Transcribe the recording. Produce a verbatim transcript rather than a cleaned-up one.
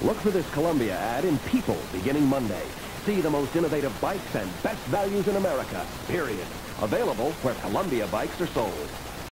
Look for this Columbia ad in People beginning Monday. See the most innovative bikes and best values in America, period. Available where Columbia bikes are sold.